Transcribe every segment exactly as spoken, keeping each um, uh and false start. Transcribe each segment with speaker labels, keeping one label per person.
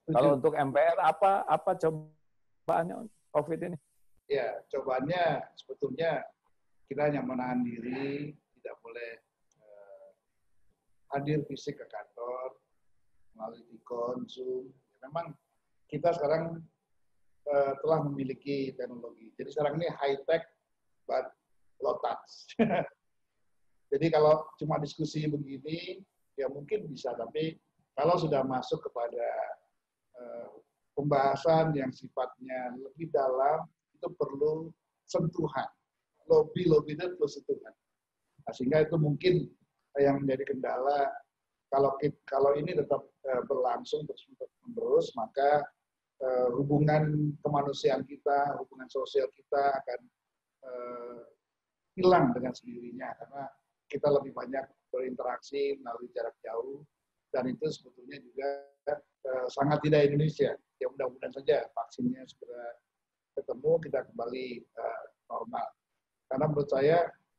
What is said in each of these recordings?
Speaker 1: Kalau untuk M P R apa apa cobaannya COVID ini?
Speaker 2: Ya, cobaannya sebetulnya kita hanya menahan diri, tidak boleh eh, hadir fisik ke kantor, melalui Tikon, Zoom. Ya, memang kita sekarang eh, telah memiliki teknologi. Jadi sekarang ini high tech but low touch. Jadi kalau cuma diskusi begini, ya mungkin bisa. Tapi kalau sudah masuk kepada eh, pembahasan yang sifatnya lebih dalam, itu perlu sentuhan. Lobby-lobby itu perlu sentuhan. Nah, sehingga itu mungkin yang menjadi kendala. Kalau kalau ini tetap eh, berlangsung terus-menerus, maka eh, hubungan kemanusiaan kita, hubungan sosial kita akan eh, hilang dengan sendirinya. Karena kita lebih banyak berinteraksi melalui jarak jauh, dan itu sebetulnya juga eh, sangat tidak Indonesia. Ya mudah-mudahan saja vaksinnya segera ketemu, kita kembali uh, normal. Karena menurut saya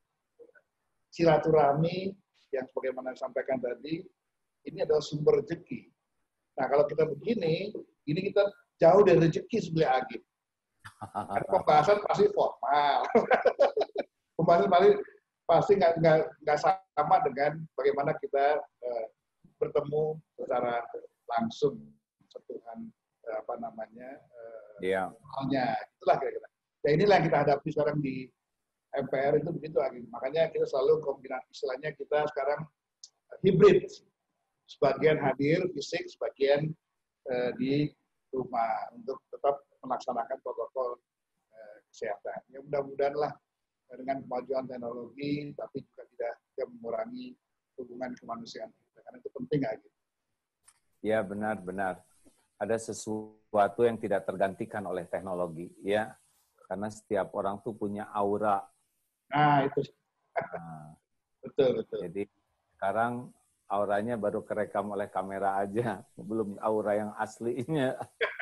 Speaker 2: silaturahmi yang sebagaimana disampaikan tadi, ini adalah sumber rezeki. Nah kalau kita begini, ini kita jauh dari rezeki sebelah Agim. Karena pembahasan pasti formal. Pembahasan pasti pasti nggak nggak nggak sama dengan bagaimana kita uh, bertemu secara langsung, sentuhan uh, apa namanya uh,
Speaker 1: yeah.
Speaker 2: Halnya, itulah kira-kira. Ya inilah yang kita hadapi sekarang di M P R itu begitu lagi. Makanya kita selalu kombinasi, istilahnya kita sekarang hibrid. Sebagian hadir fisik, sebagian uh, di rumah untuk tetap melaksanakan protokol uh, kesehatan. Ya mudah-mudahan lah dengan kemajuan teknologi, tapi juga tidak, tidak mengurangi hubungan kemanusiaan kita. Karena itu penting lagi.
Speaker 1: Ya benar-benar. Ada sesuatu yang tidak tergantikan oleh teknologi, ya, karena setiap orang tuh punya aura.
Speaker 2: Nah itu,
Speaker 1: Nah,
Speaker 2: betul betul.
Speaker 1: Jadi sekarang auranya baru kerekam oleh kamera aja, belum aura yang aslinya.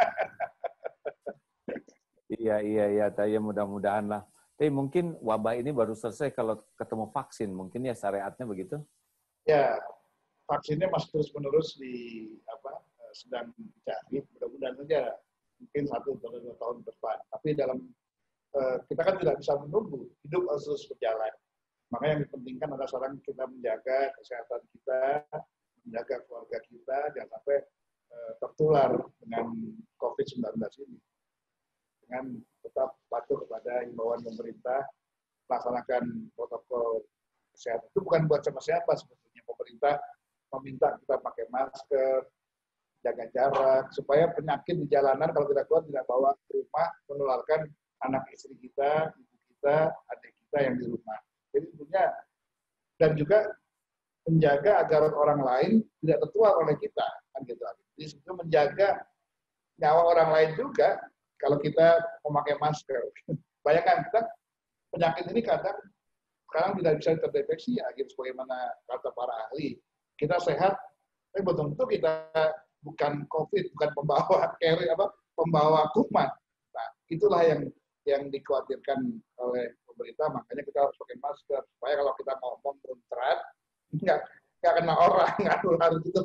Speaker 1: Iya iya iya, tapi mudah-mudahan lah. Tapi mungkin wabah ini baru selesai kalau ketemu vaksin, mungkin ya syariatnya begitu?
Speaker 2: Ya, vaksinnya masih terus-menerus di apa? Sedang dicari, mudah-mudahan saja mungkin satu atau dua tahun depan. Tapi dalam eh, kita kan tidak bisa menunggu, hidup harus terus berjalan. Maka yang dipentingkan adalah sekarang kita menjaga kesehatan kita, menjaga keluarga kita, jangan sampai eh, tertular dengan COVID sembilan belas ini. Dengan tetap patuh kepada himbauan pemerintah, melaksanakan protokol kesehatan. Itu bukan buat siapa-siapa sebetulnya. Pemerintah meminta kita pakai masker, jaga jarak, supaya penyakit di jalanan kalau kita keluar tidak bawa ke rumah, menularkan anak istri kita, ibu kita, adik kita yang di rumah. Jadi sebetulnya, dan juga menjaga agar orang lain tidak tertular oleh kita. Kan gitu. Jadi sebetulnya menjaga nyawa orang lain juga kalau kita memakai masker. Bayangkan, kita penyakit ini kadang sekarang tidak bisa terdeteksi ya, gitu, sebagaimana kata para ahli. Kita sehat, tapi betul-betul kita bukan COVID, bukan pembawa carrier apa, pembawa kuman. Nah, itulah yang yang dikhawatirkan oleh pemerintah, makanya kita harus pakai masker supaya kalau kita ngomong muncrat nggak nggak kena orang, nggak nular gitu.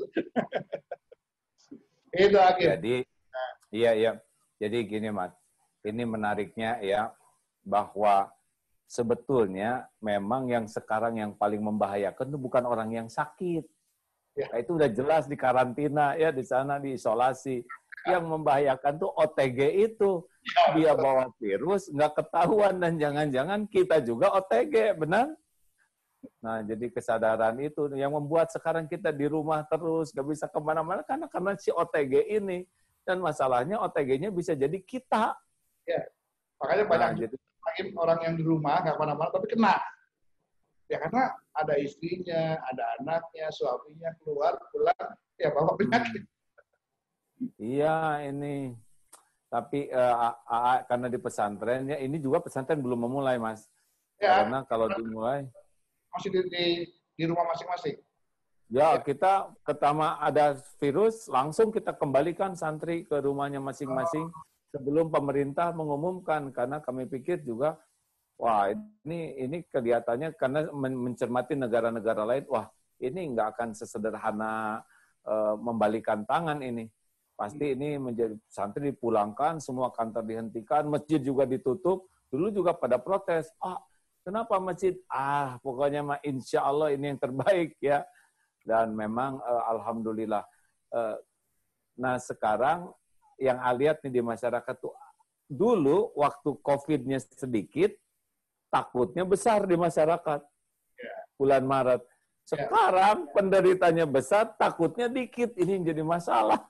Speaker 2: Itu akhirnya.
Speaker 1: Jadi, nah. iya iya. Jadi gini Mas, ini menariknya ya bahwa sebetulnya memang yang sekarang yang paling membahayakan itu bukan orang yang sakit. Ya. Nah, itu udah jelas di karantina ya, di sana diisolasi. Yang membahayakan tuh O T G itu. Dia bawa virus, nggak ketahuan, dan jangan-jangan kita juga O T G, benar? Nah, jadi kesadaran itu yang membuat sekarang kita di rumah terus, nggak bisa kemana-mana, karena karena si O T G ini. Dan masalahnya O T G-nya bisa jadi kita.
Speaker 2: Ya, makanya banyak
Speaker 1: nah, jadi,
Speaker 2: orang yang di rumah, nggak kemana-mana, tapi kena. Ya karena ada istrinya, ada anaknya, suaminya keluar, pulang, ya bawa penyakit.
Speaker 1: Iya, ini. Tapi uh, A A karena di pesantren, ya ini juga pesantren belum memulai, Mas. Ya, karena kalau dimulai.
Speaker 2: Masih di, di, di rumah masing-masing.
Speaker 1: Ya, ya, kita pertama ada virus, langsung kita kembalikan santri ke rumahnya masing-masing oh. sebelum pemerintah mengumumkan. Karena kami pikir juga, wah ini ini kelihatannya karena mencermati negara-negara lain, wah ini nggak akan sesederhana uh, membalikan tangan ini. Pasti ini menjadi santri dipulangkan, semua kantor dihentikan, masjid juga ditutup. Dulu juga pada protes, ah kenapa masjid? Ah pokoknya mah insya Allah ini yang terbaik ya. Dan memang uh, alhamdulillah. Uh, nah sekarang yang saya lihat nih di masyarakat tuh, dulu waktu COVID-nya sedikit, takutnya besar di masyarakat. Bulan Maret. Sekarang penderitanya besar, takutnya dikit. Ini yang jadi masalah.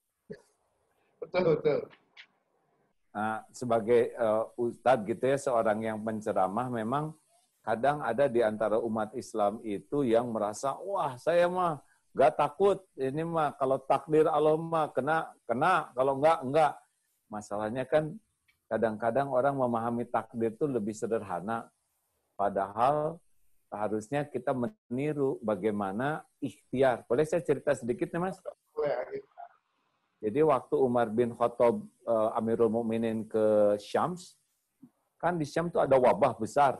Speaker 2: Betul, betul.
Speaker 1: Nah, sebagai uh, ustadz gitu ya, seorang yang penceramah, memang kadang ada di antara umat Islam itu yang merasa, wah saya mah gak takut, ini mah kalau takdir Allah mah kena, kena, kalau enggak, enggak. Masalahnya kan kadang-kadang orang memahami takdir itu lebih sederhana, padahal harusnya kita meniru bagaimana ikhtiar. Boleh saya cerita sedikit nih Mas?
Speaker 2: Boleh.
Speaker 1: Jadi waktu Umar bin Khattab uh, Amirul Mukminin ke Syams, kan di Syam itu ada wabah besar.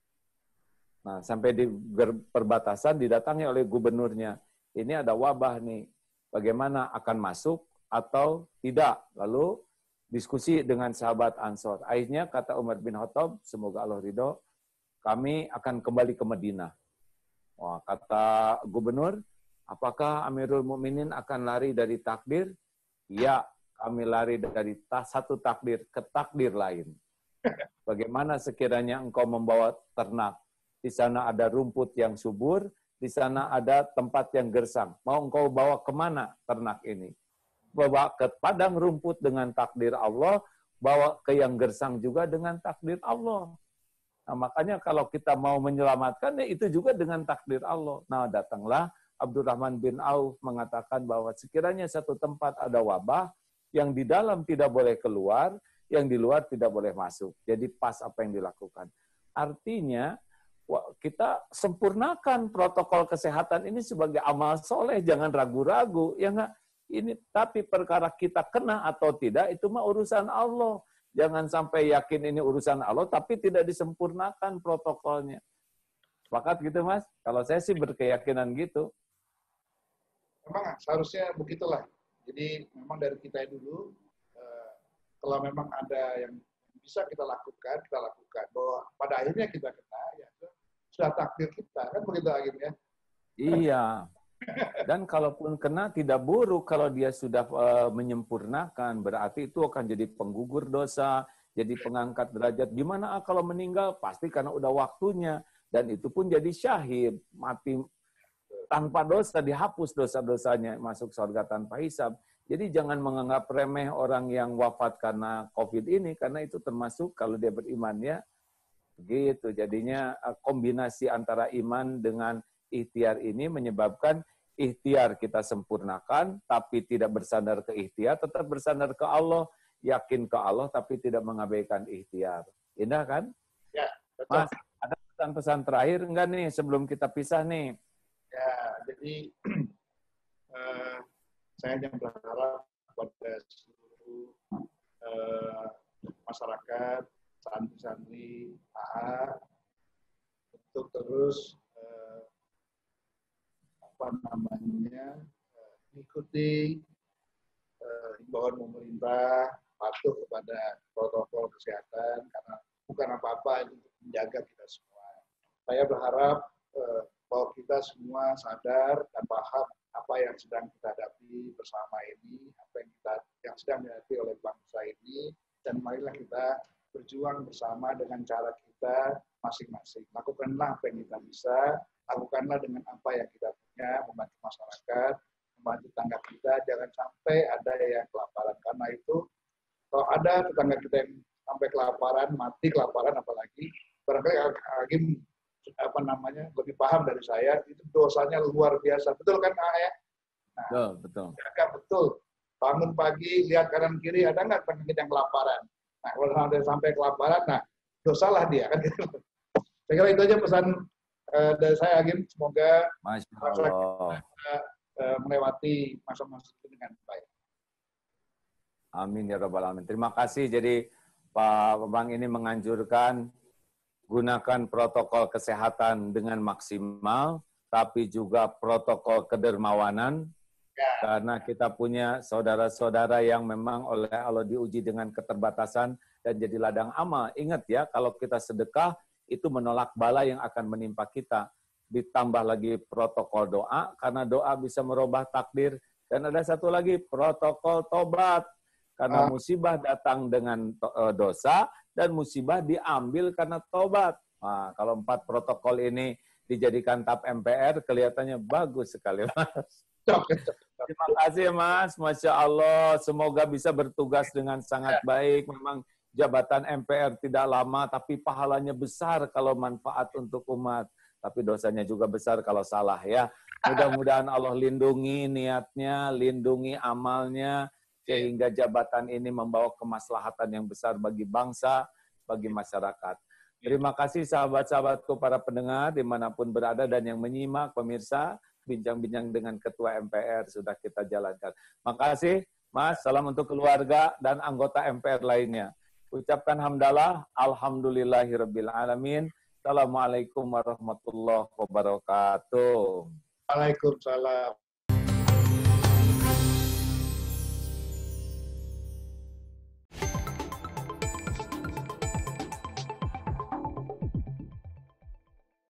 Speaker 1: Nah, sampai di perbatasan didatangi oleh gubernurnya. Ini ada wabah nih, bagaimana akan masuk atau tidak? Lalu diskusi dengan sahabat Ansor. Akhirnya kata Umar bin Khattab, semoga Allah ridho, kami akan kembali ke Madinah. Wah, kata gubernur, apakah Amirul Mukminin akan lari dari takdir? Ya, kami lari dari satu takdir ke takdir lain. Bagaimana sekiranya engkau membawa ternak? Di sana ada rumput yang subur, di sana ada tempat yang gersang. Mau engkau bawa kemana ternak ini? Bawa ke padang rumput dengan takdir Allah, bawa ke yang gersang juga dengan takdir Allah. Nah, makanya kalau kita mau menyelamatkan, ya itu juga dengan takdir Allah. Nah, datanglah Abdurrahman bin Auf mengatakan bahwa sekiranya satu tempat ada wabah, yang di dalam tidak boleh keluar, yang di luar tidak boleh masuk. Jadi pas apa yang dilakukan. Artinya, kita sempurnakan protokol kesehatan ini sebagai amal soleh, jangan ragu-ragu. Ya enggak? Ini, tapi perkara kita kena atau tidak, itu mah urusan Allah. Jangan sampai yakin ini urusan Allah, tapi tidak disempurnakan protokolnya. Sepakat gitu, Mas? Kalau saya sih berkeyakinan gitu.
Speaker 2: Memang seharusnya begitulah. Jadi memang dari kita dulu, eh, kalau memang ada yang bisa kita lakukan, kita lakukan. Bahwa pada akhirnya kita kena, ya sudah takdir kita. Kan begitu akhirnya.
Speaker 1: Iya. Dan kalaupun kena tidak buruk kalau dia sudah uh, menyempurnakan, berarti itu akan jadi penggugur dosa, jadi pengangkat derajat. Gimana ah, kalau meninggal? Pasti karena udah waktunya. Dan itu pun jadi syahid, mati tanpa dosa, dihapus dosa-dosanya, masuk surga tanpa hisab. Jadi jangan menganggap remeh orang yang wafat karena COVID ini, karena itu termasuk kalau dia beriman ya. Gitu. Jadinya kombinasi antara iman dengan ikhtiar ini menyebabkan ikhtiar kita sempurnakan, tapi tidak bersandar ke ikhtiar, tetap bersandar ke Allah, yakin ke Allah, tapi tidak mengabaikan ikhtiar. Indah kan?
Speaker 2: Ya, betul.
Speaker 1: Mas, ada pesan-pesan terakhir enggak nih sebelum kita pisah nih?
Speaker 2: Ya, jadi uh, saya hanya berharap kepada seluruh uh, masyarakat, santri-santri A A, untuk terus uh, apa namanya uh, mengikuti uh, himbauan pemerintah, patuh kepada protokol kesehatan, karena bukan apa-apa itu untuk menjaga kita semua. Saya berharap uh, bahwa kita semua sadar dan paham apa yang sedang kita hadapi bersama ini, apa yang kita yang sedang dihadapi oleh bangsa ini, dan marilah kita berjuang bersama dengan cara kita masing-masing. Lakukanlah apa yang kita bisa, lakukanlah dengan apa yang kita punya, membantu masyarakat, membantu tetangga kita, jangan sampai ada yang kelaparan. Karena itu, kalau ada tetangga kita yang sampai kelaparan, mati kelaparan apalagi, barangkali Hakim apa namanya lebih paham dari saya, itu dosanya luar biasa. Betul kan, A ya? Nah,
Speaker 1: betul, betul.
Speaker 2: Jaga betul. Bangun pagi, lihat kanan kiri, ada nggak tetangga kita yang kelaparan? Nah, kalau sampai sampai kelaparan, nah dosalah dia kan gitu. Saya kira itu aja pesan uh, dari saya, Hakim. Semoga
Speaker 1: Masya Allah.
Speaker 2: Kita, uh, melewati masa-masa itu dengan baik.
Speaker 1: Amin ya rabbal alamin. Terima kasih. Jadi Pak Bambang ini menganjurkan gunakan protokol kesehatan dengan maksimal, tapi juga protokol kedermawanan.
Speaker 2: Ya.
Speaker 1: Karena kita punya saudara-saudara yang memang oleh Allah diuji dengan keterbatasan dan jadi ladang amal. Ingat ya, kalau kita sedekah, itu menolak bala yang akan menimpa kita. Ditambah lagi protokol doa, karena doa bisa merubah takdir. Dan ada satu lagi, protokol tobat. Karena musibah datang dengan dosa, dan musibah diambil karena tobat. Nah, kalau empat protokol ini dijadikan tap M P R, kelihatannya bagus sekali, Mas. Terima kasih, Mas. Masya Allah, semoga bisa bertugas dengan sangat baik. Memang jabatan M P R tidak lama, tapi pahalanya besar kalau manfaat untuk umat. Tapi dosanya juga besar kalau salah ya. Mudah-mudahan Allah lindungi niatnya, lindungi amalnya, sehingga jabatan ini membawa kemaslahatan yang besar bagi bangsa, bagi masyarakat. Terima kasih sahabat-sahabatku para pendengar dimanapun berada dan yang menyimak pemirsa, bincang-bincang dengan Ketua M P R sudah kita jalankan. Makasih Mas, salam untuk keluarga dan anggota M P R lainnya. Ucapkan hamdalah, alhamdulillahirabbil alamin. Assalamualaikum warahmatullahi wabarakatuh.
Speaker 2: Waalaikumsalam.